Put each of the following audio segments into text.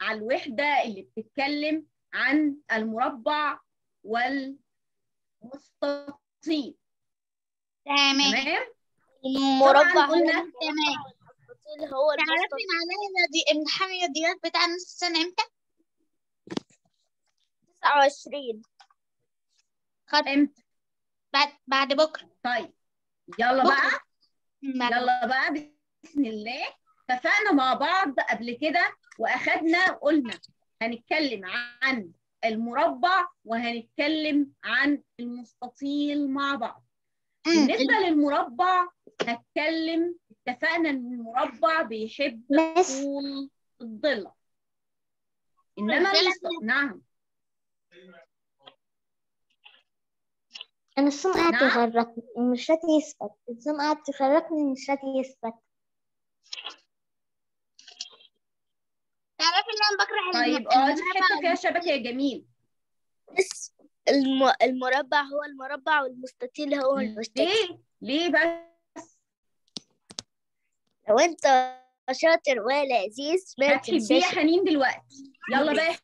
على الوحدة اللي بتتكلم عن المربع والمستطيل. تمام؟ المربع قلنا تمام. هو تعرفي علينا دي امتحان الرياضيات بتاع نص السنة امتى؟ 29. امتى؟ بعد بكرة. طيب يلا بكرة. بقى يلا بقى بسم الله. اتفقنا مع بعض قبل كده واخدنا قلنا هنتكلم عن المربع وهنتكلم عن المستطيل مع بعض. بالنسبة للمربع اتفقنا ان المربع بيحب طول الضلع، انما نعم أنا الصوم قاعد تغرقني مش راضي يثبت. الصوم قاعد تغرقني مش راضي يثبت. تعرفي ان انا بكره طيب اقعدي في حتة فيها شبكة يا جميل. بس المربع هو المربع والمستطيل هو المستطيل. ليه بس؟ لو انت شاطر ولذيذ ما هتحبيه يا حنين دلوقتي. يلا بقى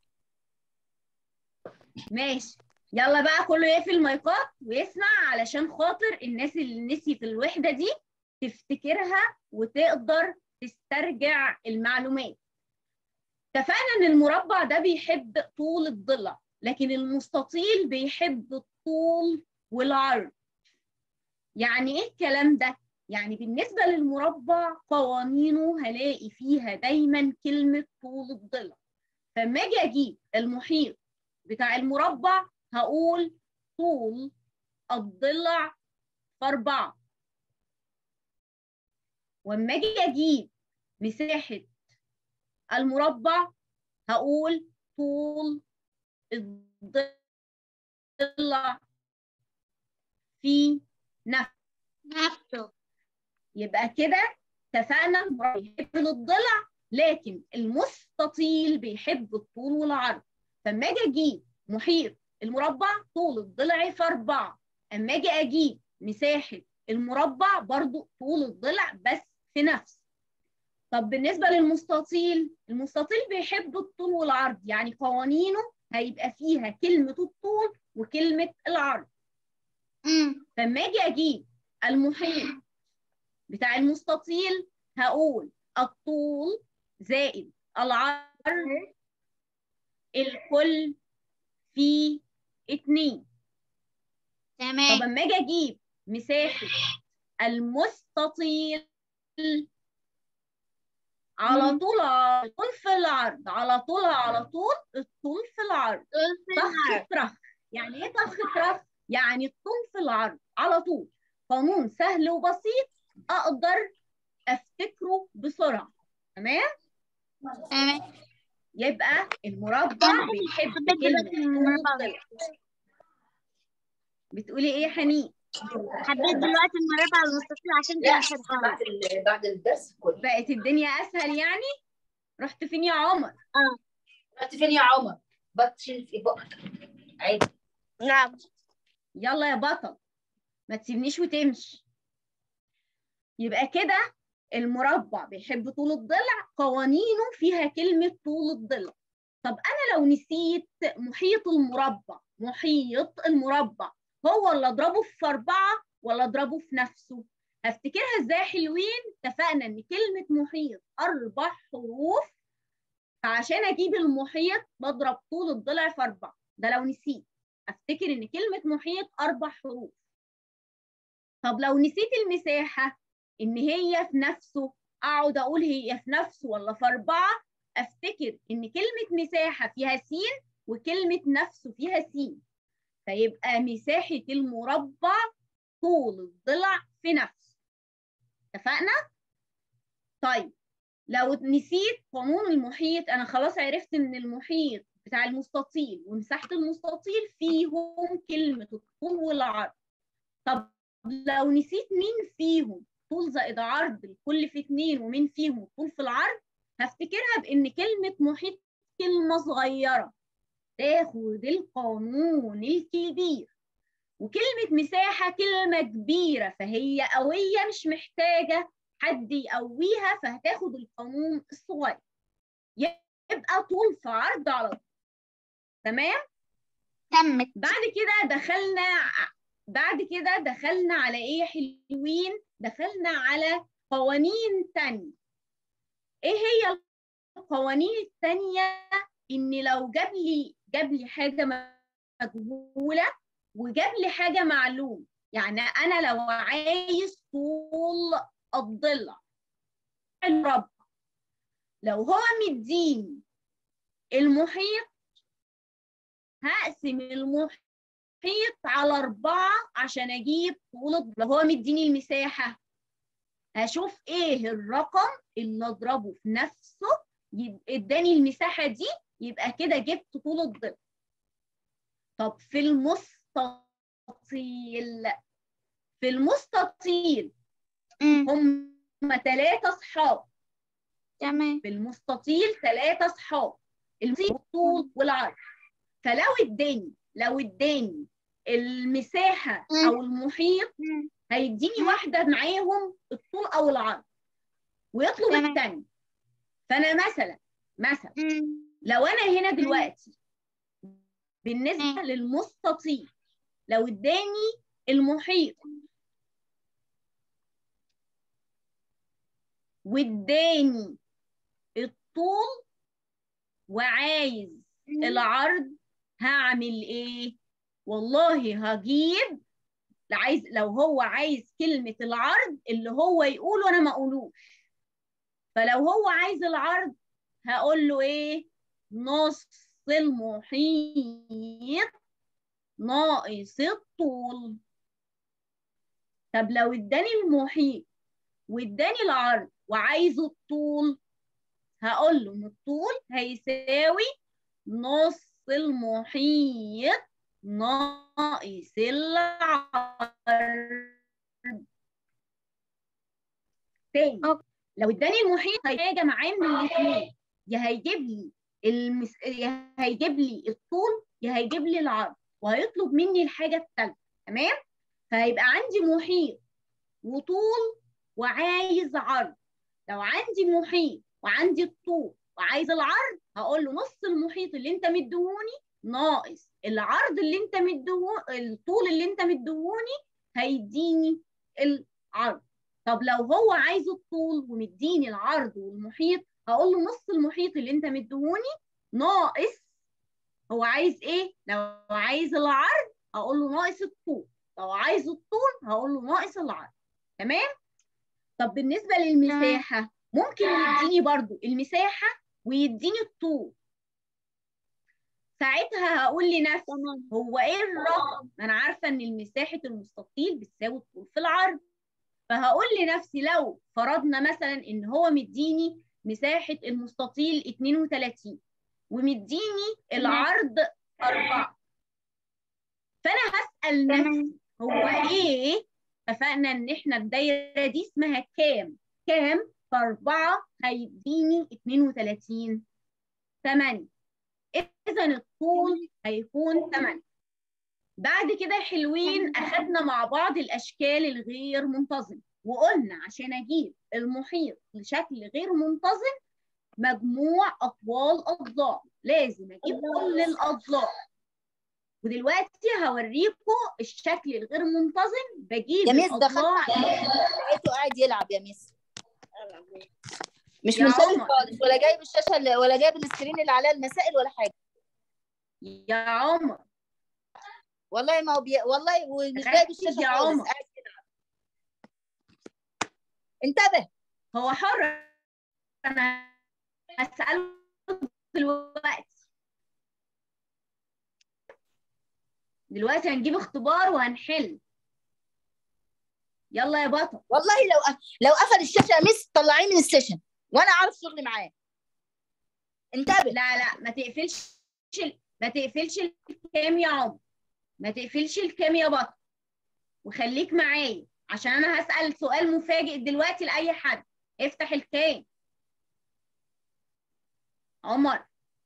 ماشي. يلا بقى كله يقفل المايكات ويسمع علشان خاطر الناس اللي نسيت الوحدة دي تفتكرها وتقدر تسترجع المعلومات. اتفقنا ان المربع ده بيحب طول الضلع، لكن المستطيل بيحب الطول والعرض. يعني ايه الكلام ده؟ يعني بالنسبة للمربع قوانينه هلاقي فيها دايما كلمة طول الضلع. فلما اجي اجيب المحيط بتاع المربع هقول طول الضلع في 4. واما اجي اجيب مساحة المربع هقول طول الضلع في نفسه. يبقى كده اتفقنا المربع بيحب الضلع لكن المستطيل بيحب الطول والعرض. فاما اجي اجيب محيط المربع طول الضلع في 4، اما اجي اجيب مساحة المربع برضو طول الضلع بس في نفس. طب بالنسبة للمستطيل، المستطيل بيحب الطول والعرض، يعني قوانينه هيبقى فيها كلمة الطول وكلمة العرض. فلما اجي اجيب المحيط بتاع المستطيل هقول الطول زائد العرض الكل في 2. تمام. طب اما اجي اجيب مساحة المستطيل على طول الطول في العرض، على طول الطول في العرض. طخ طرخ. يعني ايه طخ طرخ؟ يعني الطول في العرض على طول. قانون سهل وبسيط اقدر افتكره بسرعة. تمام؟ يبقى المربع بيحب كلمة طول الضلع. بتقولي ايه يا حنين؟ حبيت دلوقتي المربع والمستطيل عشان كده بعد الدرس كله بقت الدنيا اسهل يعني؟ رحت فين يا عمر؟ رحت فين يا عمر؟ بطل في بقك عادي. نعم. يلا يا بطل ما تسيبنيش وتمشي. يبقى كده المربع بيحب طول الضلع، قوانينه فيها كلمة طول الضلع. طب أنا لو نسيت محيط المربع هو اللي أضربه في 4 ولا أضربه في نفسه؟ هفتكرها إزاي حلوين؟ اتفقنا إن كلمة محيط 4 حروف، فعشان أجيب المحيط بضرب طول الضلع في 4. ده لو نسيت أفتكر إن كلمة محيط 4 حروف. طب لو نسيت المساحة إن هي في نفسه، أقعد أقول هي في نفسه ولا في 4؟ أفتكر إن كلمة مساحة فيها س وكلمة نفسه فيها س، فيبقى مساحة المربع طول الضلع في نفسه. اتفقنا؟ طيب لو نسيت قانون المحيط، أنا خلاص عرفت إن المحيط بتاع المستطيل ومساحة المستطيل فيهم كلمة الطول والعرض. طب لو نسيت مين فيهم طول زائد عرض الكل في 2 ومين فيهم الطول في العرض، هفتكرها بإن كلمة محيط كلمة صغيرة تاخد القانون الكبير، وكلمة مساحة كلمة كبيرة فهي قوية مش محتاجة حد يقويها فهتاخد القانون الصغير. يبقى يبقى طول في عرض على طول. تمام؟ تمت. بعد كده دخلنا على ايه يا حلوين؟ دخلنا على قوانين تانية. ايه هي القوانين التانية؟ ان لو جاب لي حاجة مجهولة وجاب لي حاجة معلوم. يعني انا لو عايز طول الضلع الرب، لو هو مديني المحيط هقسم المحيط على 4 عشان اجيب طول الضلع. لو هو مديني المساحة هشوف ايه الرقم اللي اضربه في نفسه اداني المساحة دي، يبقى كده جبت طول الضلع. طب في المستطيل هم 3 اصحاب. تمام. في المستطيل 3 اصحاب، الطول والعرض. فلو اداني المساحة او المحيط هيديني واحدة معاهم الطول او العرض ويطلب الثاني. فانا مثلا لو انا هنا دلوقتي بالنسبة للمستطيل لو اداني المحيط واداني الطول وعايز العرض، هعمل ايه؟ والله هجيب لو هو عايز كلمة العرض اللي هو يقوله انا ما اقولوش. فلو هو عايز العرض هقول له ايه؟ نص المحيط ناقص الطول. طب لو اداني المحيط واداني العرض وعايز الطول، هقول له ان الطول هيساوي نص المحيط ناقص العرض. تاني، لو اداني المحيط هيجي معاه من الاثنين، يا هيجيب لي الطول يا هيجيب لي العرض، وهيطلب مني الحاجه الثالثه. تمام؟ فهيبقى عندي محيط وطول وعايز عرض. لو عندي محيط وعندي الطول وعايز العرض هقول له نص المحيط اللي انت مديهوني ناقص العرض اللي انت الطول اللي انت مديهوني هيديني العرض. طب لو هو عايز الطول ومديني العرض والمحيط هقول له نص المحيط اللي انت مديهوني ناقص، هو عايز ايه؟ لو عايز العرض هقول له ناقص الطول، لو عايز الطول هقول له ناقص العرض. تمام؟ طب بالنسبة للمساحة ممكن يديني برضو المساحة ويديني الطول. ساعتها هقول لنفسي هو ايه الرقم؟ انا عارفة ان مساحة المستطيل بتساوي الطول في العرض. فهقول لنفسي لو فرضنا مثلا ان هو مديني مساحة المستطيل 32 ومديني العرض 4، فانا هسأل نفسي هو ايه؟ اتفقنا ان احنا الدايره دي اسمها كام؟ كام في 4 هيديني 32 8. اذا الطول هيكون 8. بعد كده حلوين اخدنا مع بعض الاشكال الغير منتظمه وقلنا عشان اجيب المحيط لشكل غير منتظم مجموع اطوال اضلاع لازم اجيب كل الاضلاع. ودلوقتي هوريكم الشكل الغير منتظم بجيب يا ميس الاضلاع. لقيته قاعد يلعب يا ميس، مش يا منتبه عمر. خالص، ولا جايب الشاشه ولا جايب السكرين اللي عليها المسائل ولا حاجه. يا عمر والله ما هو والله ومش جايب الشاشه يا خالص، عمر قاعد يلعب. انتبه. هو حر، انا هسأله دلوقتي هنجيب اختبار وهنحل. يلا يا بطل. والله لو قفل الشاشه يا ميس طلعيه من السيشن وانا عارف شغلي معاه. انتبه. لا ما تقفلش الكام يا عمر، ما تقفلش الكام يا بطل، وخليك معايا عشان انا هسأل سؤال مفاجئ دلوقتي لأي حد. افتح الكام عمر.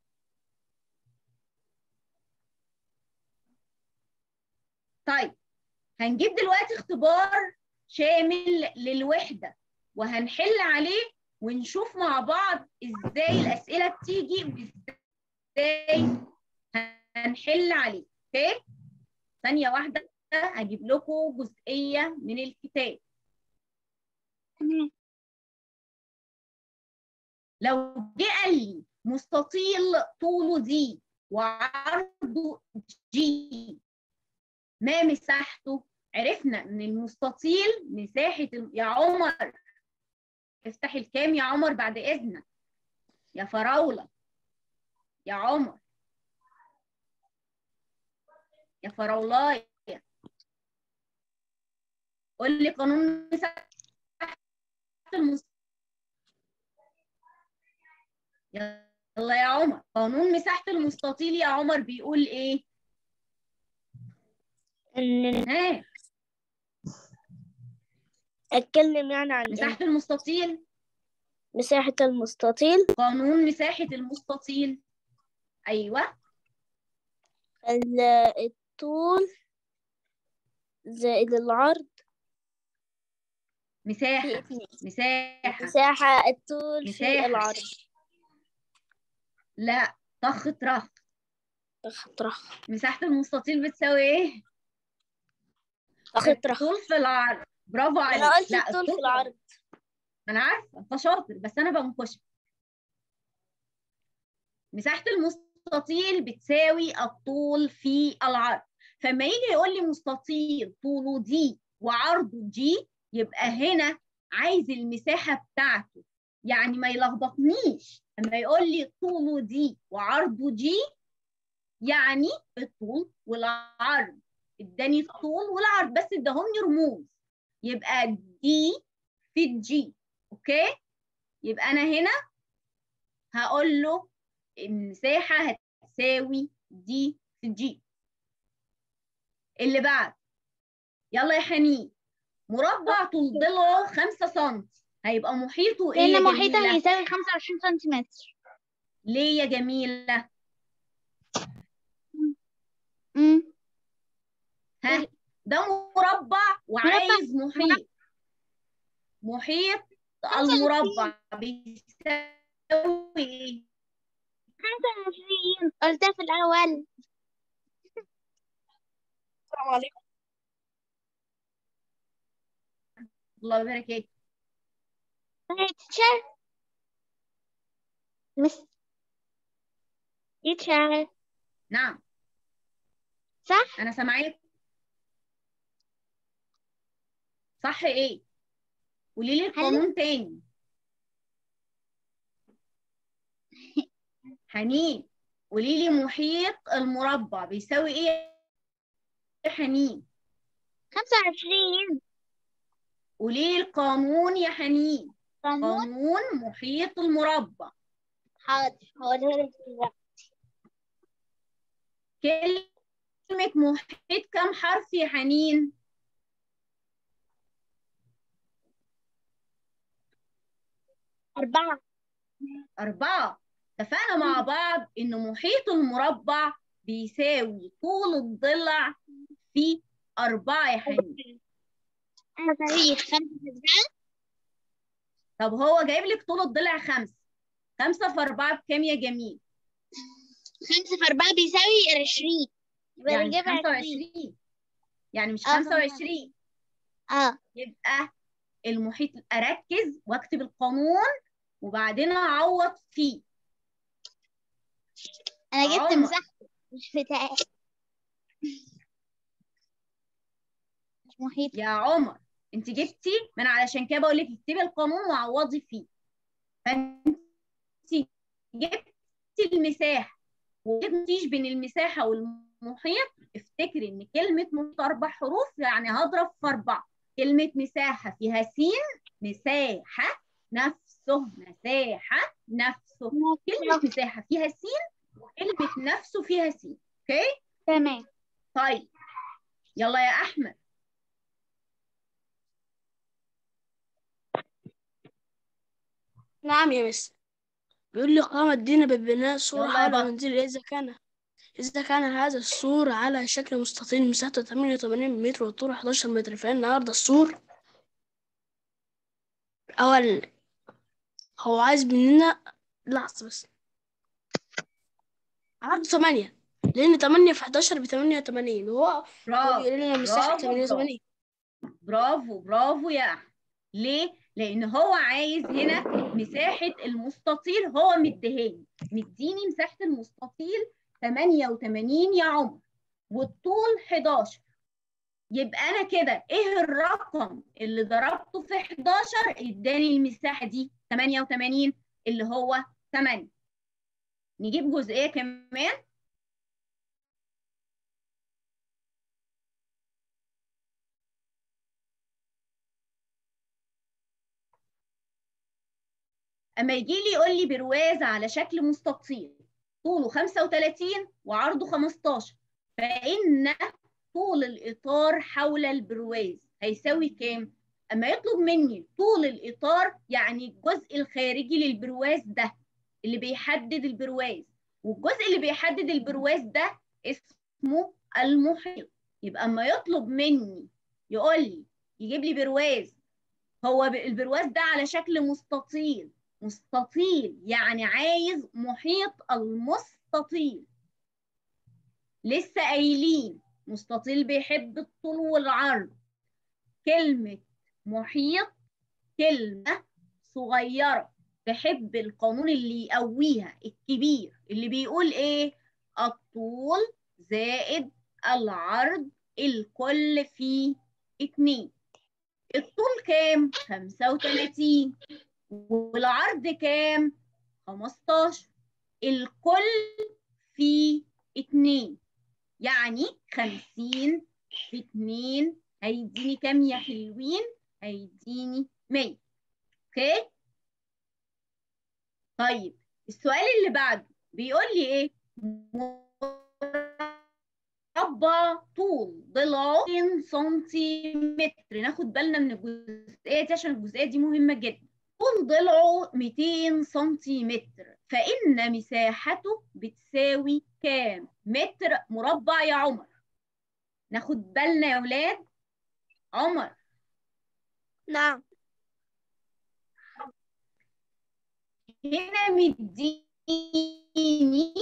طيب هنجيب دلوقتي اختبار شامل للوحدة وهنحل عليه ونشوف مع بعض ازاي الاسئله بتيجي وازاي هنحل عليه. اوكي، ثانيه واحده هجيب لكم جزئيه من الكتاب. لو جه قال لي مستطيل طوله دي وعرضه جي، ما مساحته؟ عرفنا ان المستطيل مساحه يا عمر افتح الكام يا عمر بعد اذنك، يا فراوله، يا عمر، يا فراولايه، قول لي قانون مساحه المستطيل. يلا يا عمر، قانون مساحه المستطيل يا عمر بيقول ايه؟ ها، اتكلم يعني عن مساحه المستطيل. مساحة المستطيل قانون مساحه المستطيل، ايوه، الطول زائد العرض في مساحه 2. مساحه مساحة الطول في مساحه العرض. لا، طخ طرخ. اخطرخ مساحه المستطيل بتساوي ايه؟ اخطرخ. الطول في العرض. برافو عليك. انا قلت لا، الطول في العرض. انا عارفه انت شاطر بس انا بنكشف. مساحه المستطيل بتساوي الطول في العرض. فما يجي يقول لي مستطيل طوله دي وعرضه جي، يبقى هنا عايز المساحه بتاعته، يعني ما يلخبطنيش. لما يقول لي طوله دي وعرضه جي يعني الطول والعرض. اداني الطول والعرض بس اداهم لي رموز، يبقى دي في الجي. اوكي، يبقى انا هنا هقول له المساحه هتساوي دي في الجي. اللي بعد، يلا يا حنين، مربع طول ضلعه 5 سم هيبقى محيطه ايه يا لأن جميله؟ محيطها هيساوي 25 سنتيمتر. ليه يا جميله؟ ها، ده مربع وعايز محيط. محيط المربع بيساوي ايه؟ 25 قلتها في الأول. السلام عليكم. الله يبارك فيك. تيتشر مس تيتشر نعم صح؟ انا سامعاك. صح ايه؟ قولي لي القانون تاني. حنين، قولي لي محيط المربع بيساوي ايه يا حنين؟ 25. قولي لي القانون يا حنين. قانون. قانون محيط المربع. حاضر هقولها لك دلوقتي. كلمة محيط كم حرف يا حنين؟ 4. 4. اتفقنا مع بعض إن محيط المربع بيساوي طول الضلع في 4 يا حنين. صحيح 5 في 4. طب هو جايب لك طول الضلع 5. 5 في 4 بكام يا جميل؟ 5 في 4 بيساوي 20. يبقى يعني الإجابة 25. يعني مش فهمت. 25. يبقى المحيط، أركز واكتب القانون وبعدين أعوض فيه. أنا جبت عمر. مساحته مش بتاعي. مش محيط. يا عمر انت جبتي، ما انا علشان كده بقول لك اكتبي القانون وعوضي فيه. فانت جبتي المساحه وجبتيش بين المساحه والمحيط. افتكري ان كلمه محيط 4 حروف، يعني هضرب في 4. كلمه مساحه فيها س، مساحه نفسه، مساحه نفسه. كلمه مساحه فيها س وكلمه نفسه فيها س. اوكي تمام. طيب يلا يا احمد. نعم يا مس. بيقول لي قام الدين ببناء سور يلا يا حول بطل. المنزل إذا كان هذا السور على شكل مستطيل مساحته 88 متر وطوله 11 متر، فإن عرض السور أول هو عايز مننا لحظة بس. عرض 8 لأن 8 في 11 ب 88 وهو برافو بيقول لنا مساحة برافو 88. برافو برافو يا أحمد. ليه؟ لأن هو عايز هنا مساحة المستطيل، هو مديني مساحة المستطيل 88 يا عمر، والطول 11. يبقى أنا كده إيه الرقم اللي ضربته في 11 إداني المساحة دي 88 اللي هو 8. نجيب جزئية كمان. اما يجي لي يقول لي برواز على شكل مستطيل طوله 35 وعرضه 15، فإن طول الإطار حول البرواز هيساوي كام؟ اما يطلب مني طول الإطار يعني الجزء الخارجي للبرواز ده اللي بيحدد البرواز، والجزء اللي بيحدد البرواز ده اسمه المحيط. يبقى اما يطلب مني يقول لي يجيب لي برواز، هو البرواز ده على شكل مستطيل، مستطيل يعني عايز محيط المستطيل. لسه قايلين مستطيل بيحب الطول والعرض. كلمة محيط كلمة صغيرة تحب القانون اللي يقويها الكبير اللي بيقول ايه؟ الطول زائد العرض الكل في 2. الطول كام؟ 35 والعرض كام؟ 15. الكل في 2 يعني 50 في 2 هيديني كام يا حلوين؟ هيديني 100. اوكي؟ طيب السؤال اللي بعده بيقول لي ايه؟ مربع طول ضلعه 2 سنتيمتر. ناخد بالنا من الجزئيه دي عشان الجزئيه دي مهمه جدا. طول ضلعه 200 سنتيمتر، فإن مساحته بتساوي كام متر مربع يا عمر؟ ناخد بالنا يا ولاد. عمر نعم. هنا مديني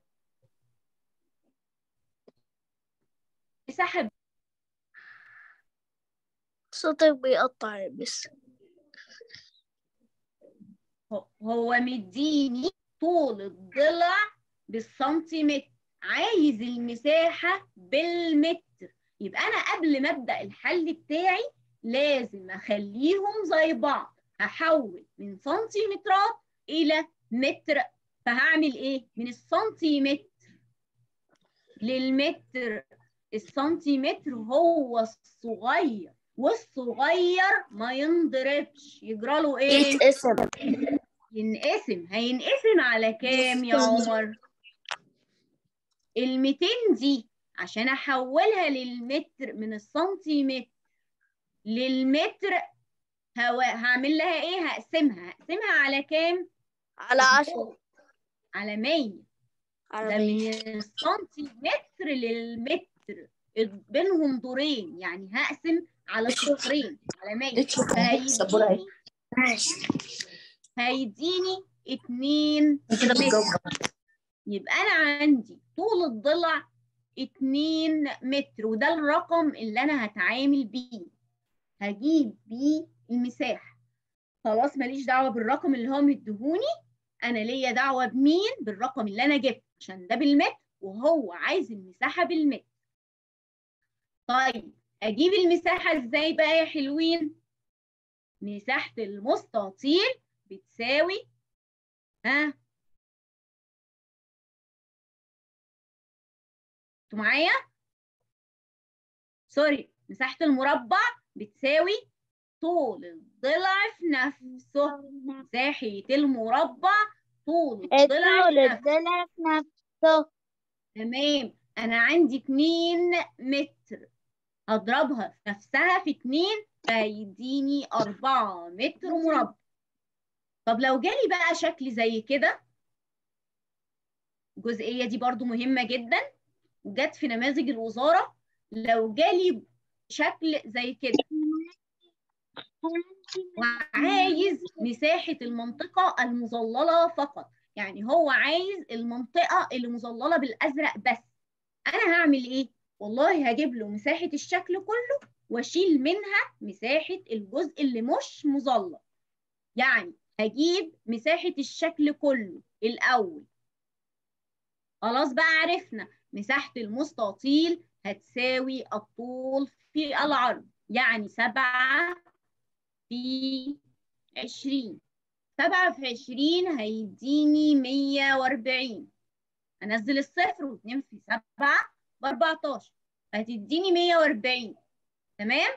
مساحة، صوتك بيقطع بس. هو مديني طول الضلع بالسنتيمتر، عايز المساحة بالمتر. يبقى أنا قبل ما أبدأ الحل بتاعي لازم أخليهم زي بعض، هحول من سنتيمترات إلى متر. فهعمل إيه؟ من السنتيمتر للمتر. السنتيمتر هو الصغير، والصغير ما ينضربش، يجرى له إيه؟ يتقسم. ينقسم. هينقسم على كام يا عمر؟ ال200 دي عشان احولها للمتر من السنتيمتر للمتر هعمل لها ايه؟ هقسمها على كام؟ على 10. على 100. على ده 100. من السنتيمتر للمتر، بينهم دورين، يعني هقسم على الصفرين على 100. هيديني 2 متر. يبقى أنا عندي طول الضلع 2 متر، وده الرقم اللي أنا هتعامل بيه، هجيب بيه المساحة. خلاص ماليش دعوة بالرقم اللي هو مديهوني، أنا ليا دعوة بمين؟ بالرقم اللي أنا جبته، عشان ده بالمتر وهو عايز المساحة بالمتر. طيب أجيب المساحة إزاي بقى يا حلوين؟ مساحة المستطيل بتساوي انتوا معايا؟ سوري، مساحة المربع بتساوي طول الضلع في نفسه. مساحة المربع طول الضلع في نفسه. تمام. أنا عندي 2 متر، هضربها في نفسها في 2 فيديني 4 متر مربع. طب لو جالي بقى شكل زي كده، الجزئية دي برضو مهمة جدا وجت في نماذج الوزارة. لو جالي شكل زي كده وعايز مساحة المنطقة المظللة فقط، يعني هو عايز المنطقة اللي مظللة بالأزرق بس. أنا هعمل إيه؟ والله هجيب له مساحة الشكل كله وأشيل منها مساحة الجزء اللي مش مظلل. يعني هجيب مساحة الشكل كله الأول. خلاص بقى عرفنا مساحة المستطيل هتساوي الطول في العرض، يعني 7 في 20. 7 في 20 هيديني 140. هنزل الصفر و2 في 7 ب14 هتديني 140. تمام؟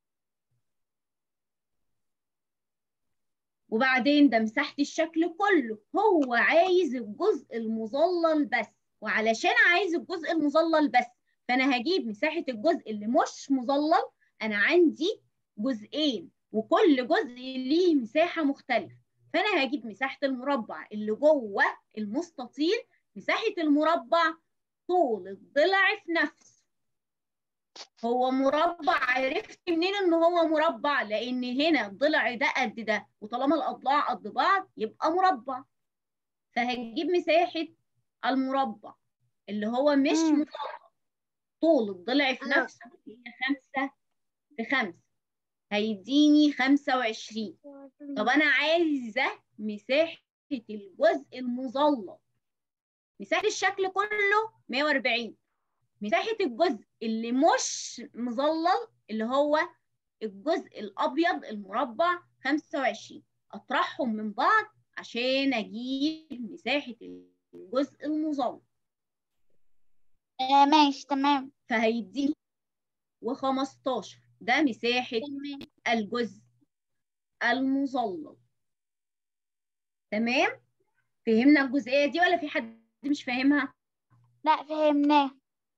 وبعدين ده مساحة الشكل كله، هو عايز الجزء المظلل بس، وعلشان عايز الجزء المظلل بس فأنا هجيب مساحة الجزء اللي مش مظلل. أنا عندي جزئين وكل جزء ليه مساحة مختلفة، فأنا هجيب مساحة المربع اللي جوه المستطيل. مساحة المربع طول الضلع في نفس. هو مربع، عرفت منين ان هو مربع؟ لان هنا الضلع ده قد ده، وطالما الاضلاع قد بعض يبقى مربع. فهجيب مساحة المربع اللي هو مش مطلق، طول الضلع في نفسه هي 5 في 5 هيديني 25. طب انا عايزة مساحة الجزء المظلل. مساحة الشكل كله 140. مساحة الجزء اللي مش مظلل اللي هو الجزء الأبيض المربع 25. أطرحهم من بعض عشان أجيب مساحة الجزء المظلل. ماشي تمام. فهيديني و15 ده مساحة الجزء المظلل. تمام؟ فهمنا الجزئية دي ولا في حد مش فاهمها؟ لا فهمناه.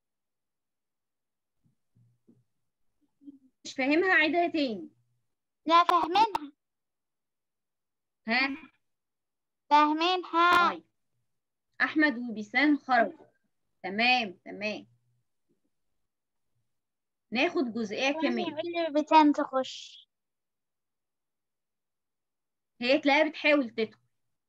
مش فاهمها عيدها تاني. لا فاهمينها. ها؟ فاهمينها. طيب أحمد وبيسان خرجوا. تمام تمام. ناخد جزئية كمان. اللي بتان تخش. هي تلاقيها بتحاول تدخل.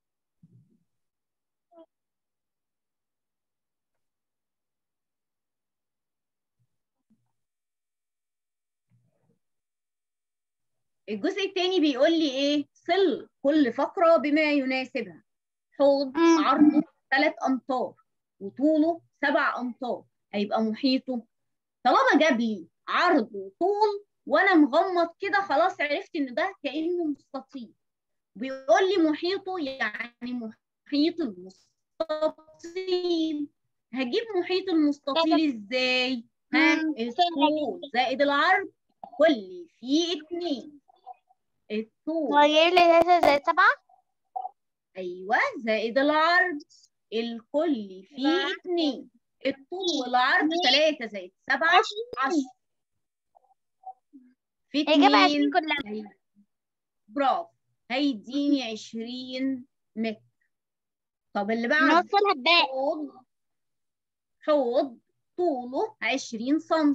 الجزء الثاني بيقول لي ايه؟ صل كل فقرة بما يناسبها. حوض عرضه 3 أمتار وطوله 7 أمتار، هيبقى محيطه. طالما جاب لي عرض وطول وانا مغمض كده خلاص عرفت ان ده كأنه مستطيل. بيقول لي محيطه يعني محيط المستطيل. هجيب محيط المستطيل ازاي؟ الطول زائد العرض كل فيه 2. الطول هجيب لي 3 زائد 7. ايوه زائد العرض الكل فيه 2. الطول والعرض 3 زائد 7 10 في 2 كلها. برافو، هيديني 20 متر. طب اللي بعده نوصلها بباقي. حوض طوله 20 سم.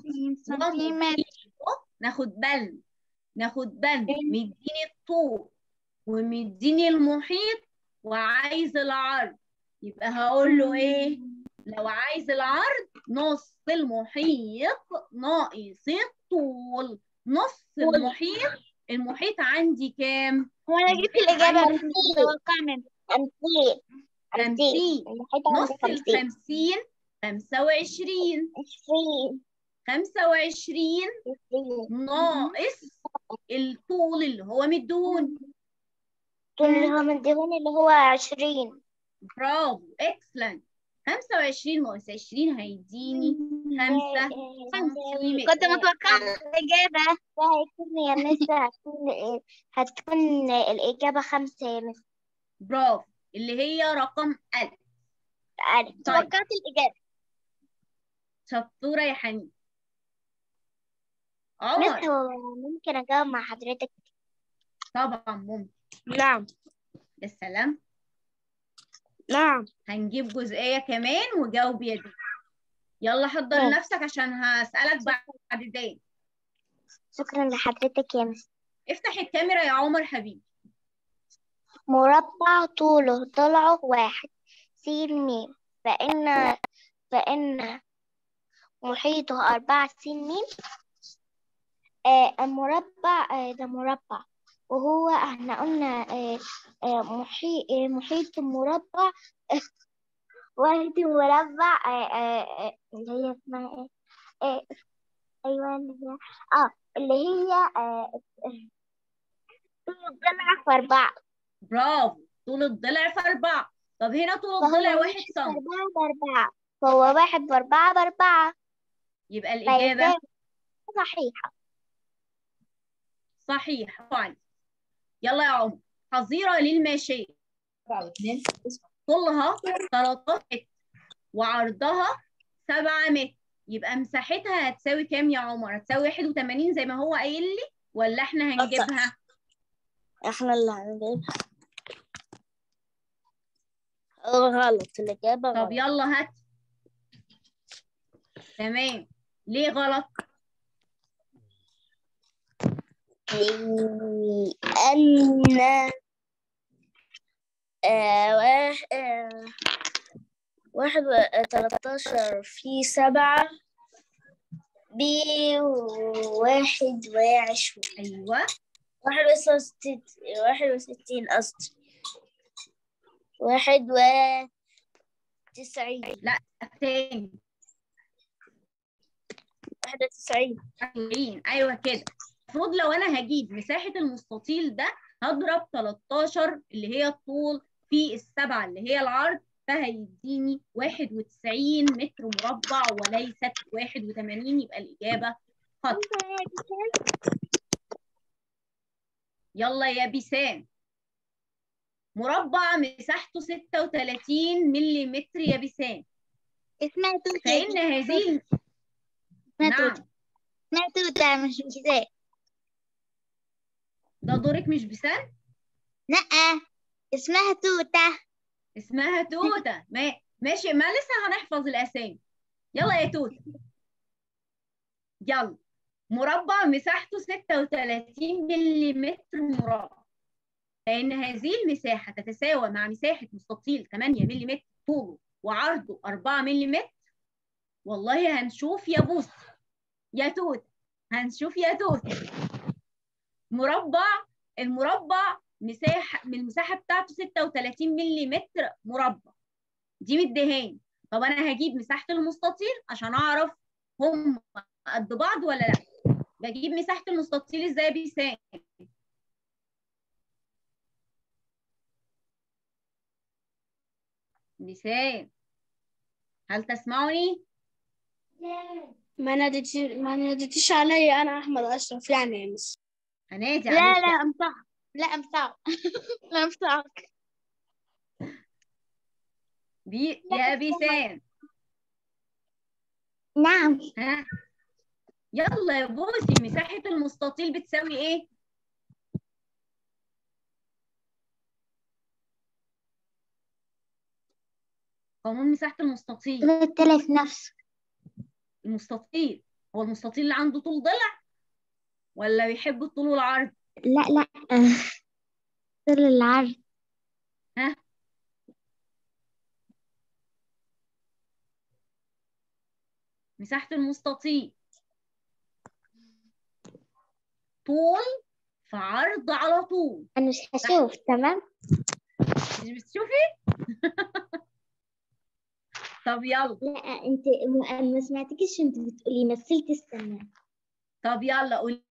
ناخد بالنا مديني الطول ومديني المحيط وعايز العرض، يبقى هقول له ايه؟ لو عايز العرض نص المحيط ناقص الطول. نص المحيط عندي كام؟ هو انا جبت الإجابة بس مش متوقع منها. 50. نص 50 25. 25 ناقص الطول اللي هو مديهوني. اللي هو 20. برافو اكسلنت. 25 ناقص 20 هيديني 5 سنتيمتر. كنت متوقعة الإجابة. هيكون يا مس هتكون الإجابة 5 يا مس. برافو، اللي هي رقم ألف. توقعت الإجابة. شطورة يا حنين. مس عمر. هو ممكن أجاوب مع حضرتك؟ طبعا ممكن. نعم. السلام. نعم. هنجيب جزئية كمان وجاوب يا دي. يلا حضر نفسك عشان هسألك بعد دقايق. شكرا لحضرتك يا مس. افتح الكاميرا يا عمر حبيبي. مربع طوله ضلعه 1 س م، فإن محيطه 4 س م. المربع ده مربع، وهو احنا قلنا محيط المربع واحد مربع اللي هي اسمها ايه؟ ايوه اللي هي طول الضلع في 4. برافو، طول الضلع في 4. طب هنا طول فهو الضلع 1 1 في سم، 4 ب4، فهو 1 في 4 ب4، يبقى الإجابة فيساوي صحيحة. صحيح. فعلا. يلا يا عمر، حظيرة للماشية 4 و2 طولها 13 متر وعرضها 7 متر، يبقى مساحتها هتساوي كام يا عمر؟ هتساوي 81 زي ما هو قايل لي، ولا احنا هنجيبها؟ احنا اللي هنجيبها. غلط، الإجابة طب غلط. يلا هات. تمام، ليه غلط؟ لأن 13 في 7 ب21. ايوه 61 قصدي 91. لا تاني 91. ايوه كده. المفروض لو انا هجيب مساحه المستطيل ده هضرب 13 اللي هي الطول في السبعه اللي هي العرض، فهيديني 91 متر مربع وليست 81، يبقى الاجابه خطأ. يلا يا بيسان، مربع مساحته 36 ملم يا بيسان، اسمها توتة. فإن هذه نعم اسمها توتة مش كده. ده دورك مش بيسان؟ لا، اسمها توتة. اسمها توتة. ماشي، ما لسه هنحفظ الأسامي. يلا يا توتة، يلا. مربع مساحته 36 ملم مربع، فإن هذه المساحة تتساوى مع مساحة مستطيل 8 ملم طوله وعرضه 4 ملم. والله هنشوف يا بوس يا توتة، هنشوف يا توتة. المربع المساحة بتاعته 36 ملم مربع، دي مدهاني. طب انا هجيب مساحة المستطيل عشان اعرف هم قد بعض ولا لا. بجيب مساحة المستطيل ازاي يا بيسان؟ بيسان هل تسمعني؟ ما ناديتيش عليا انا احمد اشرف يعني يا مس. هنادي لا عليك. لا امسح، لا امسح. لا امسحك. يا بيسان. نعم. ها يلا يا بوسي، مساحة المستطيل بتساوي ايه؟ قانون مساحة المستطيل. التلف نفسه. المستطيل هو المستطيل اللي عنده طول ضلع ولا بيحب الطول والعرض؟ لا طول العرض. ها مساحة المستطيل طول في عرض على طول. أنا مش هشوف. تمام. مش بتشوفي؟ طب يلا. لا، أنا ما سمعتكيش. أنت بتقولي مثلت السنة. طب يلا قولي